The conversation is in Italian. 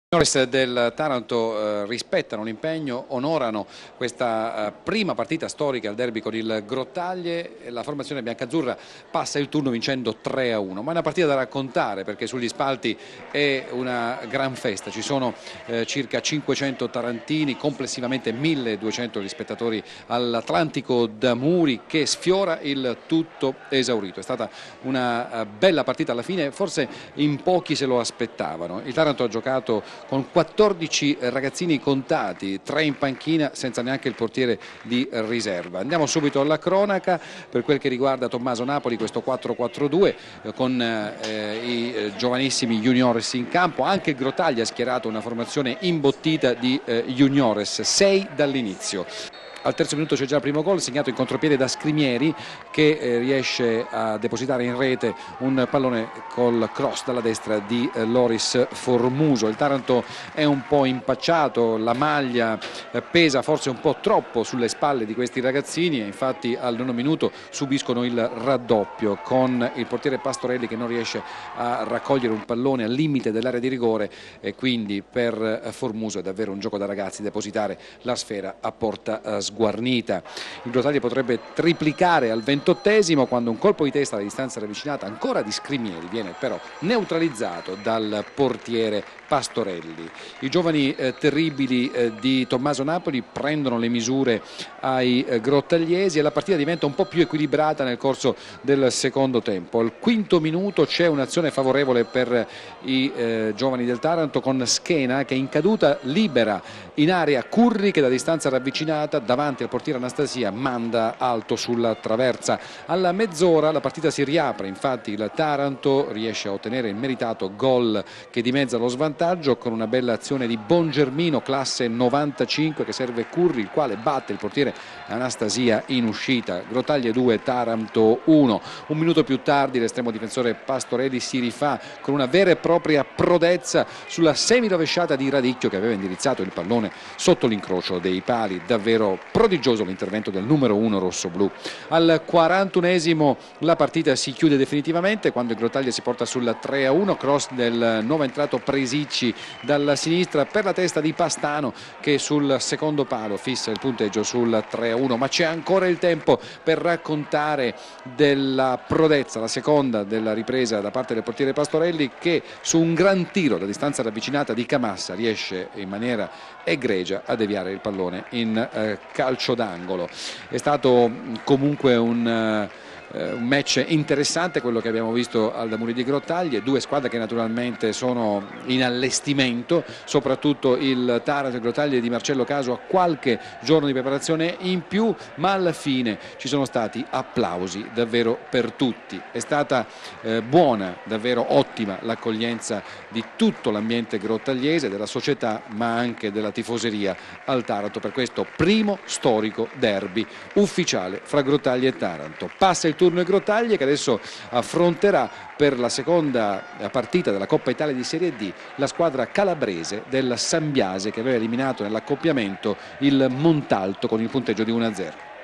I Juniores del Taranto rispettano l'impegno, onorano questa prima partita storica al derby con il Grottaglie. La formazione biancazzurra passa il turno vincendo 3-1, ma è una partita da raccontare perché sugli spalti è una gran festa. Ci sono circa 500 tarantini, complessivamente 1200 spettatori all'Atlantico d'Amuri, che sfiora il tutto esaurito. È stata una bella partita alla fine, forse in pochi se lo aspettavano. Il Taranto ha giocato con 14 ragazzini contati, 3 in panchina senza neanche il portiere di riserva. Andiamo subito alla cronaca per quel che riguarda Tommaso Napoli, questo 4-4-2 con i giovanissimi Juniores in campo. Anche il Grottaglie ha schierato una formazione imbottita di Juniores, 6 dall'inizio. Al terzo minuto c'è già il primo gol, segnato in contropiede da Scrimieri, che riesce a depositare in rete un pallone col cross dalla destra di Loris Formuso. Il Taranto è un po' impacciato, la maglia pesa forse un po' troppo sulle spalle di questi ragazzini e infatti al nono minuto subiscono il raddoppio con il portiere Pastorelli che non riesce a raccogliere un pallone al limite dell'area di rigore, e quindi per Formuso è davvero un gioco da ragazzi depositare la sfera a porta sguarnita. Il Grottaglie potrebbe triplicare al 28esimo quando un colpo di testa alla distanza ravvicinata ancora di Scrimieri viene però neutralizzato dal portiere Pastorelli. I giovani terribili di Tommaso Napoli prendono le misure ai grottagliesi e la partita diventa un po' più equilibrata nel corso del secondo tempo. Al quinto minuto c'è un'azione favorevole per i giovani del Taranto con Schena che in caduta libera in area Curri che da distanza ravvicinata davanti al portiere Anastasia manda alto sulla traversa. Alla mezz'ora la partita si riapre, infatti il Taranto riesce a ottenere il meritato gol che dimezza lo svantaggio con una bella azione di Bongermino classe 95 che serve Curri, il quale batte il portiere Anastasia in uscita. Grottaglie 2, Taranto 1. Un minuto più tardi l'estremo difensore Pastorelli si rifà con una vera e propria prodezza sulla semirovesciata di Radicchio che aveva indirizzato il pallone sotto l'incrocio dei pali. Davvero prodigioso l'intervento del numero 1 rossoblù. Al 41esimo la partita si chiude definitivamente quando il Grottaglie si porta sul 3-1, cross del nuovo entrato Presicci dalla sinistra per la testa di Pastano che sul secondo palo fissa il punteggio sul 3-1, ma c'è ancora il tempo per raccontare della prodezza, la seconda della ripresa da parte del portiere Pastorelli che su un gran tiro da distanza ravvicinata di Camassa riesce in maniera egregia a deviare il pallone in calcio d'angolo. È stato comunque un match interessante quello che abbiamo visto al D'Amuri di Grottaglie, due squadre che naturalmente sono in allestimento, soprattutto il Taranto e Grottaglie di Marcello Caso a qualche giorno di preparazione in più, ma alla fine ci sono stati applausi davvero per tutti. È stata buona, davvero ottima l'accoglienza di tutto l'ambiente grottagliese, della società ma anche della tifoseria al Taranto per questo primo storico derby ufficiale fra Grottaglie e Taranto. Passa il turno ai Grottaglie che adesso affronterà per la seconda partita della Coppa Italia di Serie D la squadra calabrese del Sambiase che aveva eliminato nell'accoppiamento il Montalto con il punteggio di 1-0.